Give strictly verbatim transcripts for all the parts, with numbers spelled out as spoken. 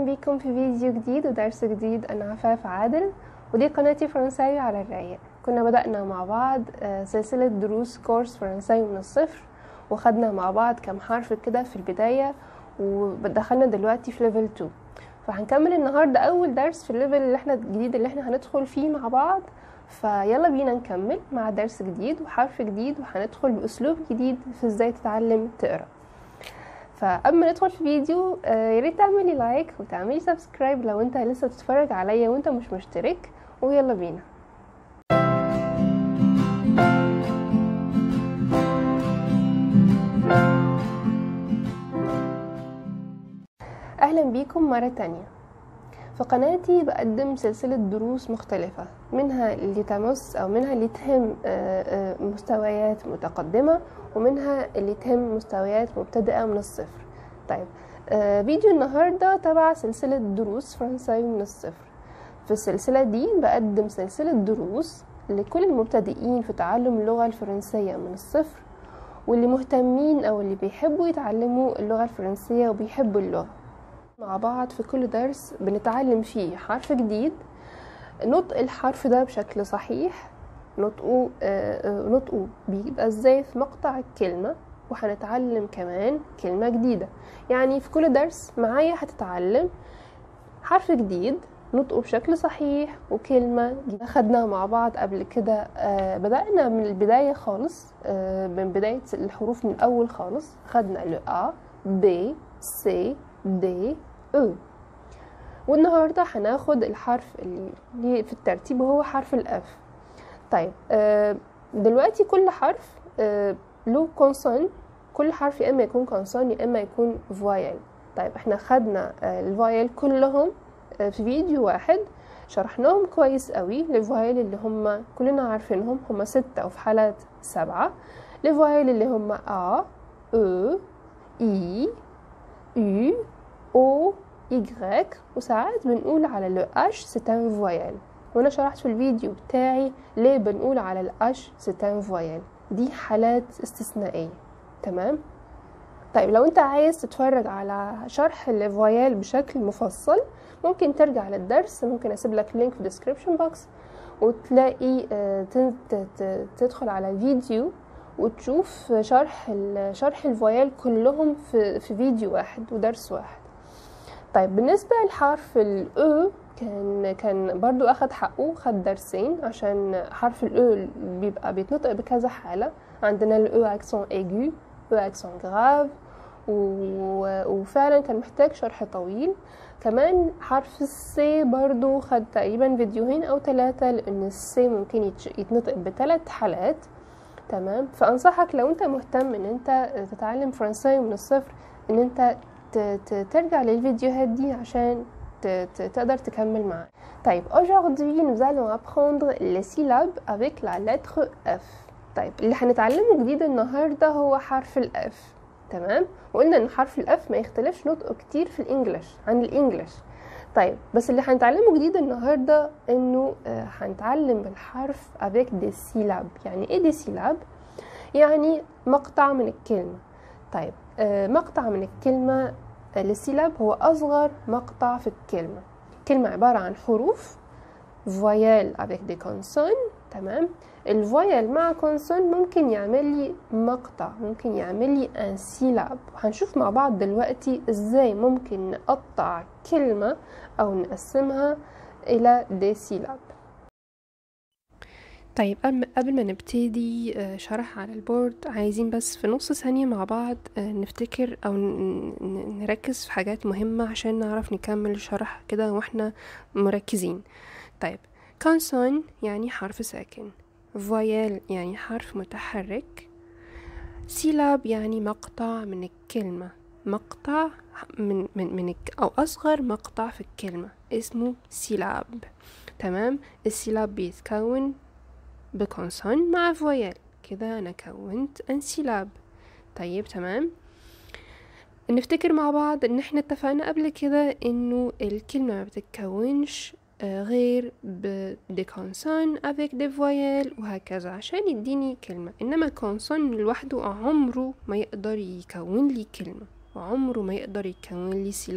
أهلا بيكم في فيديو جديد ودرس جديد. أنا عفاف عادل ودي قناتي فرنساوي على الرايق. كنا بدأنا مع بعض سلسلة دروس كورس فرنساوي من الصفر، وخدنا مع بعض كم حرف كده في البداية، ودخلنا دلوقتي في ليفل اتنين. فهنكمل النهاردة أول درس في الليفل اللي احنا الجديد اللي احنا هندخل فيه مع بعض. فيلا بينا نكمل مع درس جديد وحرف جديد، وهندخل بأسلوب جديد في ازاي تتعلم تقرأ. فقبل ما ندخل في فيديو يا ريت تعملي لايك وتعملي سبسكرايب لو انت لسه بتتفرج عليا وانت مش مشترك، ويلا بينا. اهلا بيكم مرة تانية. في قناتي بقدم سلسلة دروس مختلفة، منها اللي تمس او منها اللي تهم مستويات متقدمة، ومنها اللي تهم مستويات مبتدئة من الصفر. طيب آه فيديو النهاردة تبع سلسلة دروس فرنساوي من الصفر. في السلسلة دي بقدم سلسلة دروس لكل المبتدئين في تعلم اللغة الفرنسية من الصفر، واللي مهتمين او اللي بيحبوا يتعلموا اللغة الفرنسية وبيحبوا اللغة. مع بعض في كل درس بنتعلم فيه حرف جديد، نطق الحرف ده بشكل صحيح، نطقه آه نطقه بيبقى ازاي في مقطع الكلمة، وهنتعلم كمان كلمة جديدة. يعني في كل درس معايا هتتعلم حرف جديد نطقه بشكل صحيح وكلمة جديدة. خدنا مع بعض قبل كده، آه بدأنا من البداية خالص، آه من بداية الحروف من الأول خالص. خدنا ل A B C D E، والنهاردة هناخد الحرف اللي في الترتيب وهو حرف الأف. طيب آه دلوقتي كل حرف آه له كونسون، كل حرف يا اما يكون كونسون يا اما يكون فوايل. طيب احنا خدنا الفوايل كلهم في فيديو واحد، شرحناهم كويس قوي. الفوايل اللي هم كلنا عارفينهم هم ستة وفي حالات سبعة. الفوايل اللي هم A E I U O Y، وساعات بنقول على ال H c'est un voyelle، وانا شرحت في الفيديو بتاعي ليه بنقول على ال H c'est un voyelle. دي حالات استثنائية، تمام. طيب لو انت عايز تتفرج على شرح الفوايل بشكل مفصل، ممكن ترجع للدرس، ممكن اسيب لك لينك في الديسكريبشن بوكس، وتلاقي تدخل على الفيديو وتشوف شرح شرح الفوايل كلهم في في فيديو واحد ودرس واحد. طيب بالنسبه لحرف الاو، كان كان برضو اخد حقه، خد درسين، عشان حرف الاو بيبقى بيتنطق بكذا حاله. عندنا الاو اكسون ايجو، او اكسون جراف، وفعلا كان محتاج شرح طويل. كمان حرف السي برضو خد تقريبا فيديوهين او ثلاثة، لان السي ممكن يتنطق بثلاث حالات، تمام. فانصحك لو انت مهتم ان انت تتعلم فرنساوي من الصفر، ان انت ترجع للفيديوهات دي عشان تقدر تكمل معايا. طيب aujourd'hui nous allons apprendre les syllabes avec la lettre F. طيب اللي هنتعلمه جديد النهارده هو حرف الاف، تمام. وقلنا ان حرف الاف ما يختلفش نطقه كتير في الانجليش عن الانجليش. طيب بس اللي هنتعلمه جديد النهارده انه آه هنتعلم بالحرف avec des syllabes. يعني ايه دي سيلاب؟ يعني مقطع من الكلمه. طيب آه مقطع من الكلمه، السيلاب هو اصغر مقطع في الكلمه. كلمه عباره عن حروف فويال avec des consonnes، تمام. الفويال مع كونسون ممكن يعمل لي مقطع، ممكن يعمل لي ان سيلاب. هنشوف مع بعض دلوقتي ازاي ممكن نقطع كلمة او نقسمها الى دي سيلاب. طيب قبل ما نبتدي شرح على البورد، عايزين بس في نص ثانية مع بعض نفتكر او نركز في حاجات مهمة عشان نعرف نكمل الشرح كده واحنا مركزين. طيب كونسون يعني حرف ساكن، فويال يعني حرف متحرك، سيلاب يعني مقطع من الكلمة، مقطع من من من او اصغر مقطع في الكلمة اسمه سيلاب، تمام. السيلاب بيتكون بكونسون مع فويال، كده انا كونت ان سيلاب. طيب تمام. نفتكر مع بعض ان احنا اتفقنا قبل كده انه الكلمة ما بتتكونش غير ب des consonnes avec des voyelles وهكذا عشان يديني كلمة. انما كونسون لوحده عمره ما يقدر يكون لي كلمة، وعمره ما يقدر يكون لي سيلاب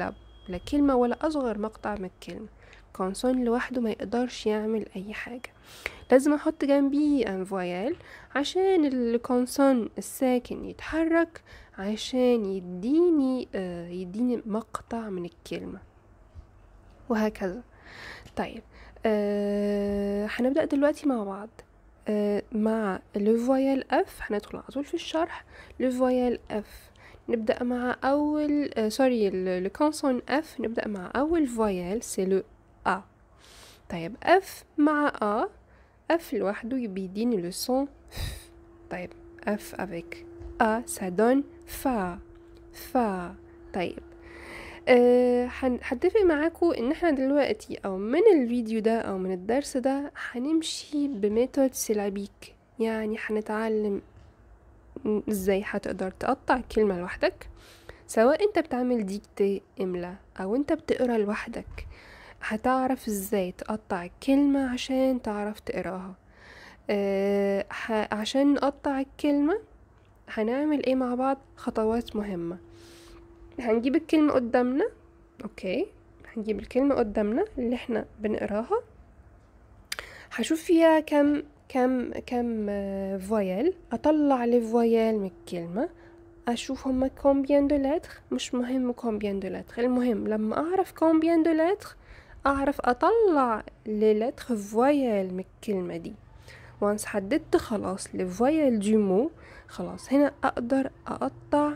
لا كلمة ولا أصغر مقطع من الكلمة. كونسون لوحده ما يقدرش يعمل أي حاجة، لازم أحط جنبيه ان فويال عشان الكونسون الساكن يتحرك، عشان يديني آه يديني مقطع من الكلمة، وهكذا. طيب آه هنبدأ دلوقتي مع بعض آه مع لو فويال اف. هندخل على طول في الشرح. لو فويال اف نبدأ مع أول آه سوري لو كونسون اف نبدأ مع أول فويال سي لو ا. طيب اف مع ا، اف لوحده بيديني لو سون ف. طيب اف avec a ça donne fa fa. طيب أه هتفق معاكم ان احنا دلوقتي او من الفيديو ده او من الدرس ده هنمشي بميثود سيلابيك، يعني هنتعلم ازاي هتقدر تقطع الكلمة لوحدك، سواء انت بتعمل ديكتي املا او انت بتقرا لوحدك. هتعرف ازاي تقطع الكلمة عشان تعرف تقراها. أه عشان نقطع الكلمة هنعمل ايه مع بعض؟ خطوات مهمة. هنجيب الكلمة قدامنا، اوكي، هنجيب الكلمة قدامنا اللي احنا بنقراها، هشوف فيها كم كم كم فويل، اطلع لي فويل من الكلمة، اشوف هما combien de lettres، مش مهم combien de lettres، المهم لما اعرف combien de lettres اعرف اطلع لي lettres فويل من الكلمة دي. وانس حددت خلاص لي فويل دو مو، خلاص هنا اقدر اقطع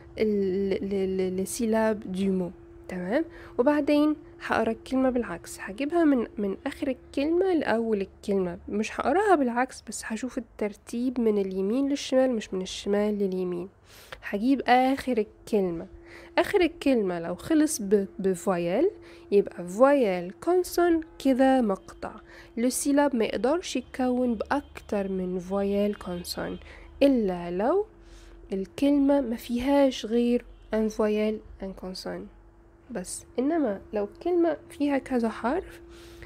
السيلاب دو مو، تمام. وبعدين هقرا الكلمة بالعكس، هجيبها من من اخر الكلمة لاول الكلمة، مش هقراها بالعكس بس هشوف الترتيب من اليمين للشمال مش من الشمال لليمين. هجيب اخر الكلمة، اخر الكلمة لو خلص بفويل يبقى فويل كونسون كده مقطع. لو سيلاب ما يقدرش يتكون باكتر من فويل كونسون الا لو الكلمة ما فيهاش غير ان فويل ان كونسون بس. انما لو الكلمة فيها كذا حرف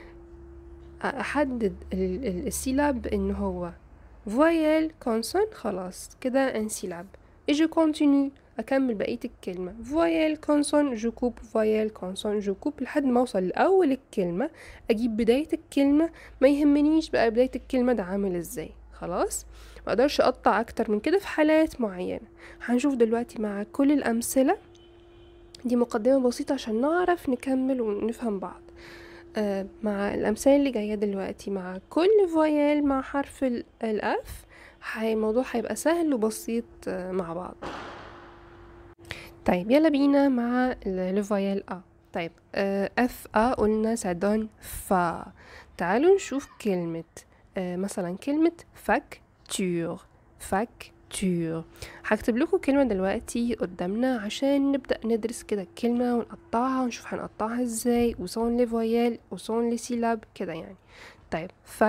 احدد السيلاب ان هو فويل كونسون، خلاص كده ان سيلاب. اجي كونتينيو اكمل بقية الكلمة فويل كونسون جو كوب فويل كونسون جو كوب لحد ما اوصل لاول الكلمة، اجيب بداية الكلمة، ما يهمنيش بقى بداية الكلمة ده عامل ازاي، خلاص ما اقدرش اقطع اكتر من كده في حالات معينة. هنشوف دلوقتي مع كل الامثلة دي مقدمة بسيطة عشان نعرف نكمل ونفهم بعض. آه مع الامثلة اللي جاية دلوقتي مع كل فويل مع حرف الاف الموضوع هيبقى سهل وبسيط آه مع بعض. طيب يلا بينا مع الفويل ا. طيب آه اف ا قلنا سادون فا. تعالوا نشوف كلمة آه مثلا كلمة فاكتور. فاكتور هكتب لكم كلمة دلوقتي قدامنا عشان نبدأ ندرس كده الكلمة ونقطعها ونشوف هنقطعها ازاي، وصون لي فويل وصون لي سيلاب كده يعني. طيب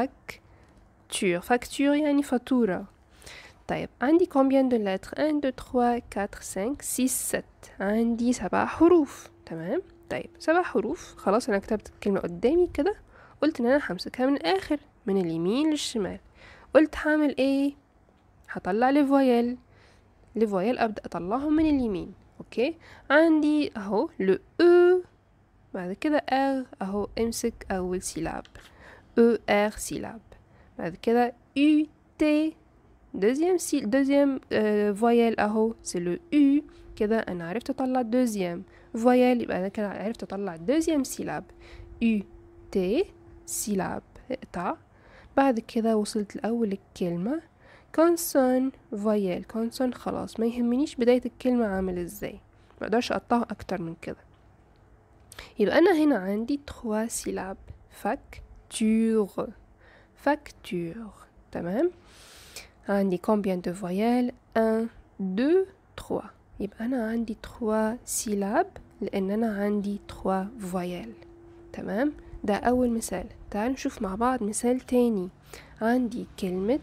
فاكتور، فاكتور يعني فاتورة. طيب عندي combien de lettres؟ واحد اتنين تلاتة أربعة خمسة ستة سبعة. عندي سبع حروف، تمام. طيب سبع حروف، خلاص انا كتبت الكلمة قدامي كده، قلت ان انا همسكها من الاخر من اليمين للشمال. قلت هعمل ايه؟ هطلع لي فويل، لي فويل ابدا اطلعهم من اليمين، اوكي. عندي اهو لو او، بعد كده ار، اهو امسك اول سيلاب او ار سيلاب. بعد كده يو تي deuxième si deuxième euh, voyelle اهو c'est le u، كده انا عرفت اطلع deuxième voyelle، يبقى انا كده عرفت اطلع deuxième syllabe u t syllabe اقطع. بعد كده وصلت لاول الكلمة consonne voyelle consonne، خلاص ما يهمنيش بداية الكلمة عامل ازاي، ما اقدرش اقطعها اكتر من كده. يبقى انا هنا عندي trois syllabes facture facture، تمام. عندي combien de voyelles؟ واحد اتنين تلاتة، يبقى أنا عندي تلاتة سيلاب لأن أنا عندي تلاتة voyelles، تمام. ده أول مثال. تعالوا نشوف مع بعض مثال تاني. عندي كلمة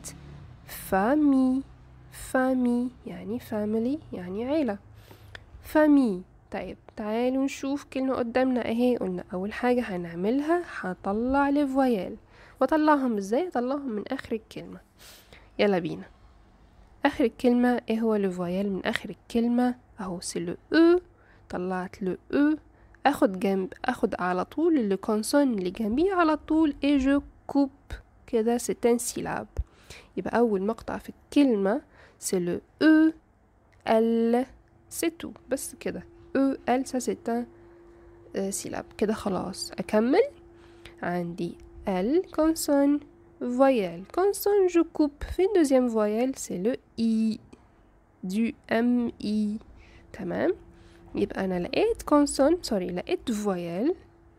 famille، famille يعني family يعني عيلة، famille. طيب تعالوا نشوف كلمة قدامنا اهي. قلنا أول حاجة هنعملها هطلع لي فويل، وأطلعهم ازاي؟ أطلعهم من آخر الكلمة. يلا بينا. اخر الكلمة ايه هو لو فويل من اخر الكلمة؟ اهو سي لو او، طلعت لو او اخد جنب اخد على طول اللي كونسون اللي جنبيه على طول et je coupe كده c'est un syllabe. يبقى اول مقطع في الكلمة c'est le e l c'est tout بس كده e l ça c'est un syllabe كده خلاص. اكمل عندي L consonne voyelle consonne je coupe في deuxième voyelle c'est le I du M I تمام. يبقى أنا لقيت consonne سوري لقيت voyelle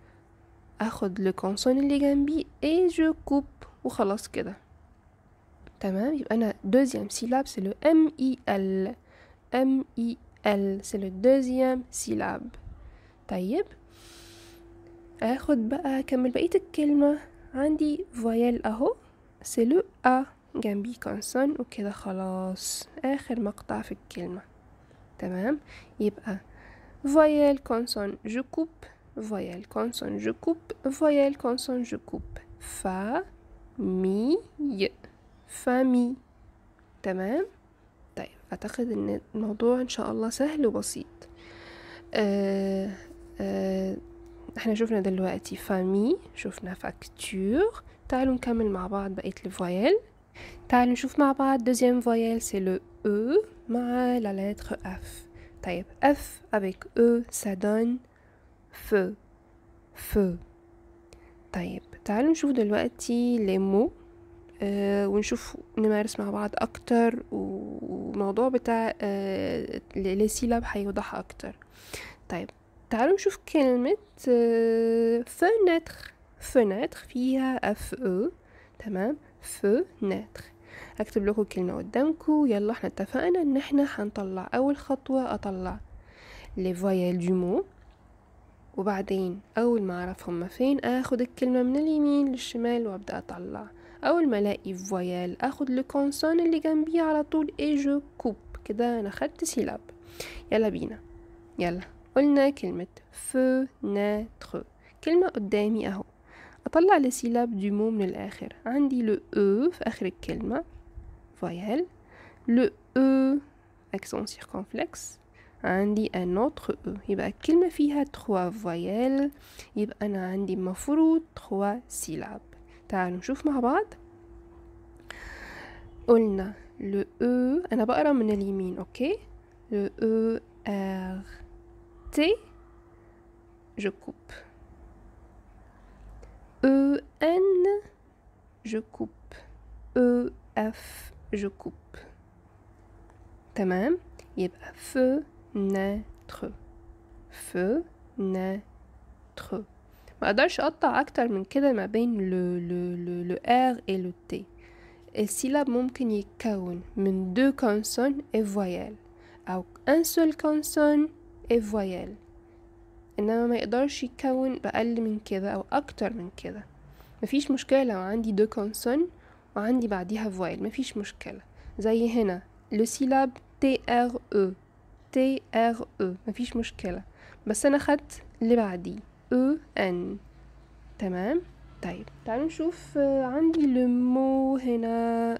أخد le consonne اللي جنبي et je coupe وخلاص كده تمام. يبقى أنا deuxième syllabe c'est le M I L M I L c'est le deuxième syllabe. طيب اخد بقى اكمل بقية الكلمة. عندي voyelle اهو c'est le A جنبي consonne وكده خلاص اخر مقطع في الكلمة تمام. يبقى voyelle consonne je coupe voyelle consonne je coupe voyelle consonne je coupe fa mi ي famille تمام. طيب اعتقد ان الموضوع ان شاء الله سهل وبسيط. أه أه احنا شفنا دلوقتي فامي شفنا فاكتور. تعالوا نكمل مع بعض بقية الفويل. تعالوا نشوف مع بعض deuxième voyelle c'est le E مع la lettre F. طيب F avec E ça donne feu feu. طيب تعالوا نشوف دلوقتي les mots آه ونشوف نمارس مع بعض اكتر والموضوع بتاع آه les syllabes هيوضح اكتر. طيب تعالوا نشوف كلمة فنتر. فنتر فيها اف او تمام. فنتر اكتب لكم كلمة قدامكم. يلا احنا اتفقنا ان احنا هنطلع اول خطوة اطلع لي فويال دو مو وبعدين اول ما اعرف هما فين اخد الكلمة من اليمين للشمال وابدأ اطلع. اول ما الاقي فويال اخد لو كونسون اللي جنبيه على طول اي جو كوب كده انا خدت سيلاب. يلا بينا يلا. قلنا كلمة فنتر كلمة قدامي اهو اطلع السيلاب دو مو من الاخر. عندي لو او في اخر الكلمة فويال لو او اكسون سيركونفلكس عندي ان اوتر او يبقى الكلمة فيها تخوا فويال يبقى انا عندي مفروض تخوا سيلاب. تعالوا نشوف مع بعض. قلنا لو او انا بقرا من اليمين اوكي. لو او ار T, je coupe. E, N, je coupe. E, F, je coupe. تمام. يبقى fenêtre fenêtre. ما اقدرش اقطع اكتر من كده ما بين le le le le R et le T. السيلاب ممكن يتكون من deux consonnes et voyelles او un seul consonne et voyelle انما ما يقدرش يتكون بأقل من كده او اكتر من كده. مفيش مشكلة لو عندي دو كونسون وعندي بعديها فويل مفيش مشكلة. زي هنا لو سيلاب تي ار او تي ار او مفيش مشكلة بس انا خدت اللي بعديه او ان تمام. طيب تعالوا نشوف. عندي لو مو هنا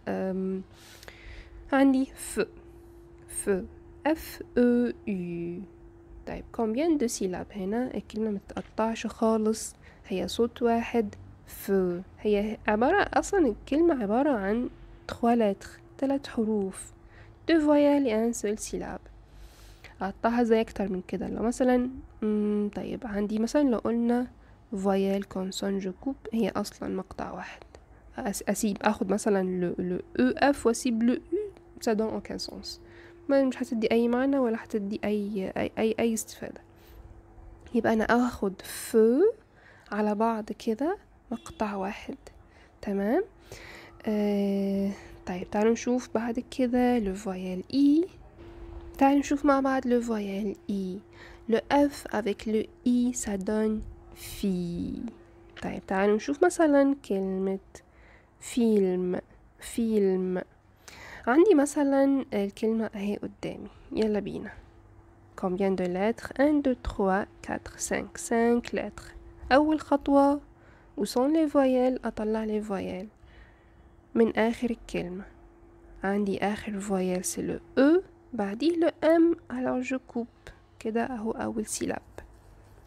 عندي ف ف اف او يو. طيب combien de syllabes هنا الكلمة متقطعش خالص هي صوت واحد فو. هي عبارة أصلا الكلمة عبارة عن trois lettres ثلاث حروف deux voyelles et un seul syllabe. أقطعها زي أكتر من كده لو مثلا طيب عندي مثلا لو قلنا voyelle consonne je coupe هي أصلا مقطع واحد. أسيب أخد مثلا le, le E F وأسيب le U ça donne aucun sens. ما مش هتدي اي معنى ولا هتدي اي اي اي, أي استفادة. يبقى انا اخد ف على بعض كده مقطع واحد تمام. آه طيب تعالوا نشوف بعد كده لو فويال اي. تعالوا نشوف مع بعض لو فويال اي. لو اف avec لو اي ça donne في. طيب تعالوا نشوف مثلا كلمة فيلم فيلم. عندي مثلا الكلمة اهي قدامي. يلا بينا. combien de lettres un deux trois quatre cinq cinq lettres. اول خطوة où sont les voyelles اطلع les voyelles من اخر الكلمة. عندي اخر voyelle c'est le E بعديه le M alors je coupe كده اهو اول سيلاب.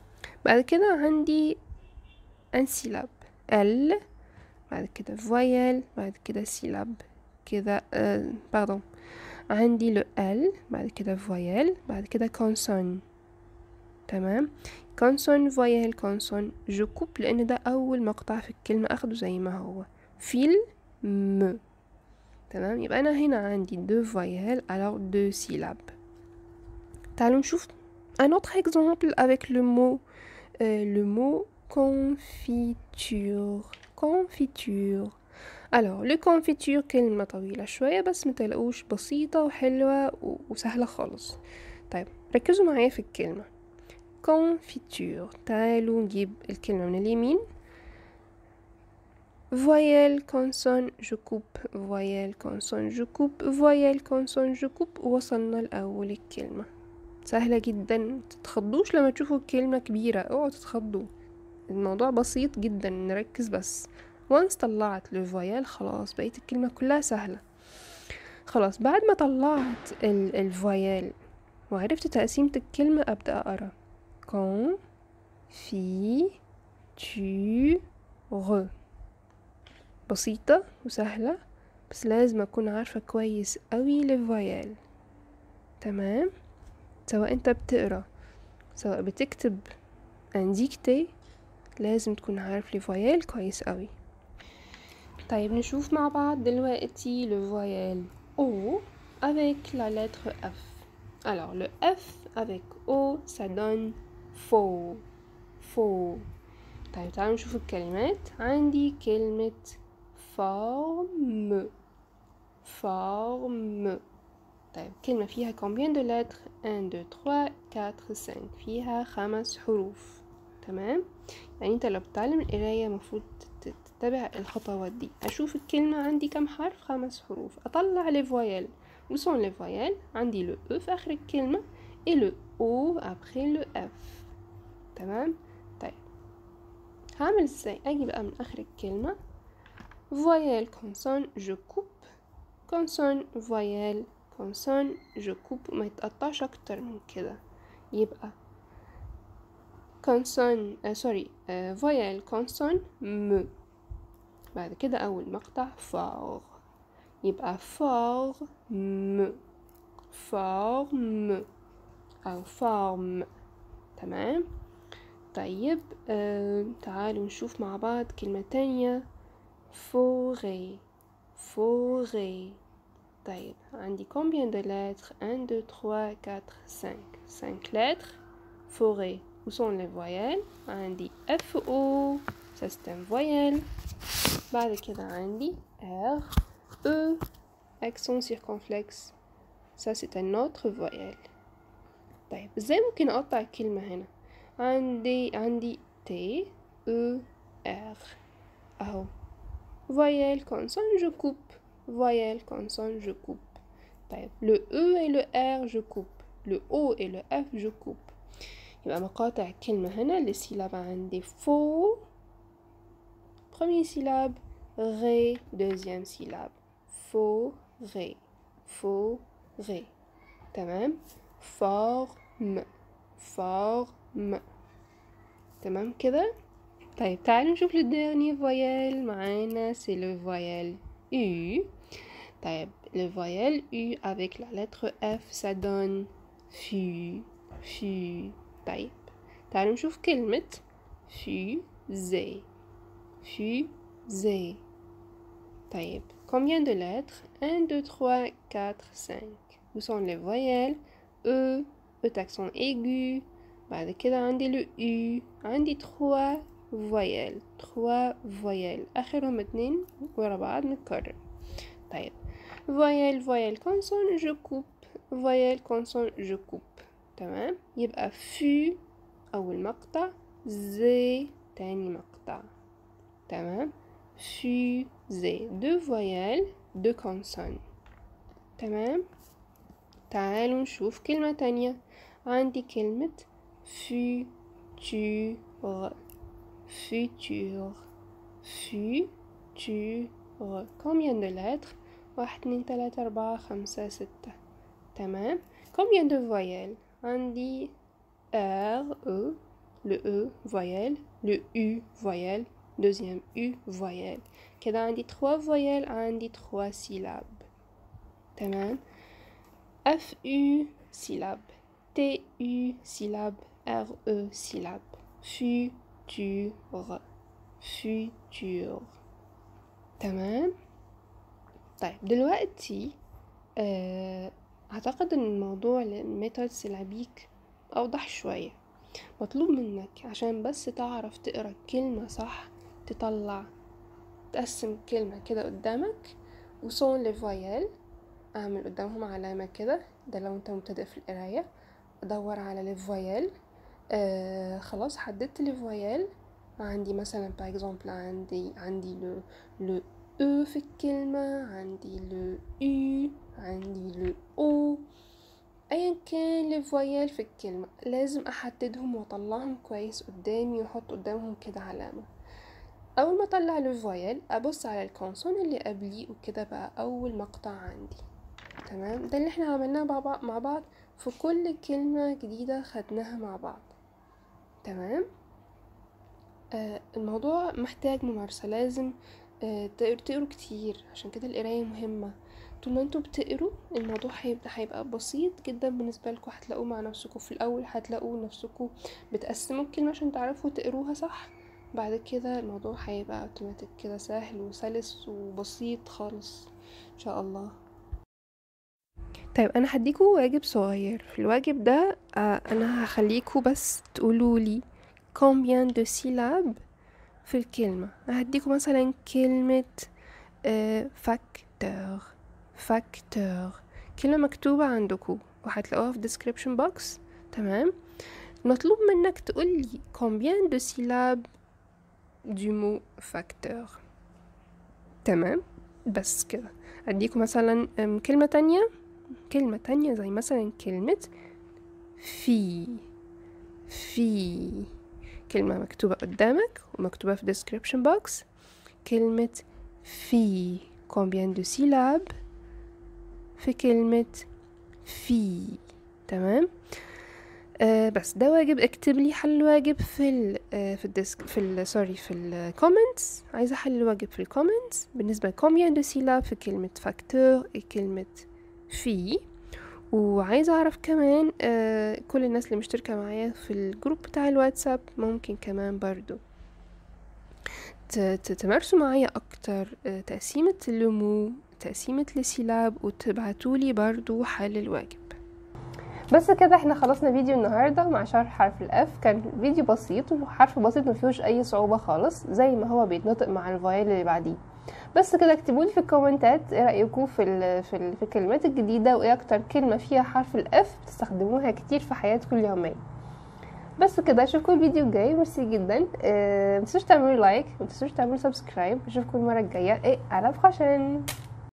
بعد كده عندي ان سيلاب ال، بعد كده فويل، بعد كده سيلاب كده آه باردون. عندي لو ال، بعد كده فويل، بعد كده كونسون. تمام، كونسون فويل كونسون. جو كوب لان ده اول مقطع في الكلمة اخده زي ما هو، فيل م. تمام، يبقى انا هنا عندي دو فويل alors دو سيلاب. تعالوا نشوف un autre exemple avec le mot euh, le mot confiture. confiture. alors le confiture كلمة طويلة شوية بس متلاقوش، بسيطة وحلوة وسهلة خالص. طيب ركزوا معايا في الكلمة confiture. تعالوا نجيب الكلمة من اليمين، voyelle consonne je coupe، voyelle consonne je coupe، voyelle consonne je coupe. وصلنا لأول الكلمة، سهلة جدا، تتخضوش لما تشوفوا الكلمة كبيرة، اوعوا تتخضوا، الموضوع بسيط جدا، نركز بس. وانس طلعت لو فويال خلاص بقيت الكلمة كلها سهلة. خلاص بعد ما طلعت الفويال وعرفت تقسيمة الكلمة أبدأ أقرأ كون في tu re. بسيطة وسهلة، بس لازم أكون عارفة كويس قوي الفويال. تمام، سواء انت بتقرأ سواء بتكتب انديكتي لازم تكون عارف لي فويال كويس قوي. طيب نشوف مع بعض دلوقتي le voyelle O avec la lettre F. alors le F avec O ça donne faux faux. طيب تعالوا نشوف الكلمات. عندي كلمة forme forme. طيب كلمة فيها combien de lettres؟ un deux trois quatre cinq. فيها خمس حروف. تمام، يعني انت لو بتتعلم القراية مفروض تتبع الخطوات دي. اشوف الكلمة عندي كم حرف؟ خمس حروف. اطلع لي فويل. وصون لي فويل؟ عندي لو او في اخر الكلمة et le o après le f. تمام. طيب هعمل ازاي؟ اجي بقى من اخر الكلمة فويل كونسون جو كوب، كونسون فويل كونسون جو كوب، ما يتقطعش اكتر من كده. يبقى كونسون آه سوري آه فويل كونسون م. بعد كده اول مقطع فور، يبقى فور م فور م او فورم. تمام. طيب آه تعالوا نشوف مع بعض كلمة تانية فوري فوري. طيب عندي combien de lettres؟ un deux trois quatre cinq. cinq lettres. forêt. Où sont les voyelles؟ عندي F O ça c'est un voyelle. بعد كده عندي R E accent circonflexe ça c'est un autre voyelle. طيب ازاي ممكن اقطع الكلمة هنا؟ عندي عندي T E R اهو voyelle consonne je coupe voyelle consonne je coupe. طيب le E et le R je coupe, le O et le F je coupe. يبقى مقاطع الكلمة هنا les syllabes عندي faux premier syllabe ré deuxième syllabe faux ré faux ré. تمام. forme forme. تمام كده. طيب تعالوا نشوف le dernier voyelle معانا c'est le voyelle U. طيب le voyelle U avec la lettre F ça donne fu fu. طيب تعالوا نشوف كلمة fusée fusée. طيب combien de lettres؟ un deux trois quatre cinq. où sont les voyelles؟ E E accent aigu. بعد كده عندي le U، عندي trois voyelles trois voyelles آخرهم اتنين ورا بعض متكرر. طيب voyelle voyelle consonne je coupe voyelle consonne je coupe. تمام. يبقى fu أول مقطع زي تاني مقطع. تمام. fusée deux voyelles deux consonnes. تمام. تعالوا نشوف كلمة تانية. عندي كلمة futur futur futur. combien de lettres؟ واحد اتنين تلاتة أربعة خمسة ستة. تمام. combien de voyelles؟ عندي R E le E voyelle, le U voyelle, deuxième U voyelle. كده عندي trois voyelles عندي trois syllabes. تمام. F U syllabe, T U syllabe, R E syllabe. Futur, futur. تمام. طيب دلوقتي أه اعتقد ان الموضوع الميثود سيلابيك اوضح شوية. مطلوب منك عشان بس تعرف تقرا الكلمة صح، تطلع تقسم كلمة كده قدامك وصون لفويال، اعمل قدامهم علامة كده، ده لو انت مبتدئ في القراية. ادور على لفويال. آه خلاص حددت لفويال. عندي مثلا باغ اكزومبل عندي عندي لو لو او في الكلمة، عندي لو يو، عندي لو او، ايا كان لفويال في الكلمة لازم احددهم واطلعهم كويس قدامي واحط قدامهم كده علامة. اول ما اطلع لفويال ابص على الكونسون اللي قبليه وكده بقى اول مقطع عندي. تمام. ده اللي احنا عملناه مع بعض في كل كلمة جديدة خدناها مع بعض. تمام. آه الموضوع محتاج ممارسة، لازم آه تقروا كتير، عشان كده القراية مهمة. طول ما انتوا بتقروا الموضوع هيبقى هيبقى بسيط جدا بالنسبة لكم. هتلاقوه مع نفسكم في الاول، هتلاقوا نفسكم بتقسموا الكلمة عشان تعرفوا تقروها صح. بعد كده الموضوع هيبقى اوتوماتيك كده، سهل وسلس وبسيط خالص ان شاء الله. طيب انا هديكوا واجب صغير. في الواجب ده آه انا هخليكوا بس تقولوا لي combien de syllabes في الكلمة. هديكوا مثلا كلمة آه facteur facteur كلمة مكتوبة عندكوا وهتلاقوها في description box. تمام. مطلوب منك تقول لي combien de syllabes du mot facteur. تمام. بس كده. اديكوا مثلا كلمة تانية كلمة تانية زي مثلا كلمة في في كلمة مكتوبة قدامك ومكتوبة في description box. كلمة في combien de syllabes في كلمة في. تمام. آه بس ده واجب. اكتب لي حل الواجب في ال آه في الديسك في ال سوري في الكومنتس. عايزة حل الواجب في الكومنتس بالنسبة combien de syllabes في كلمة facteur كلمة في. وعايزة اعرف كمان آه كل الناس اللي مشتركة معايا في الجروب بتاع الواتساب ممكن كمان برضو تمارسوا معايا اكتر آه تقسيمة اللمو، تقسيمة السيلاب، وتبعتولي برضو حل الواجب. بس كده احنا خلصنا فيديو النهاردة مع شرح حرف الاف. كان فيديو بسيط وحرف بسيط مفيهوش اي صعوبة خالص، زي ما هو بيتنطق مع الفويل اللي بعديه. بس كده اكتبولي في الكومنتات ايه رايكم في ال في, ال في الكلمات الجديده، وايه اكتر كلمه فيها حرف الاف بتستخدموها كتير في حياتكم اليوميه. بس كده اشوفكم الفيديو الجاي. ميرسي جدا. اه متنسوش تعملوا لايك، متنسوش تعملوا سبسكرايب. اشوفكم المره الجايه ايه على بخشن.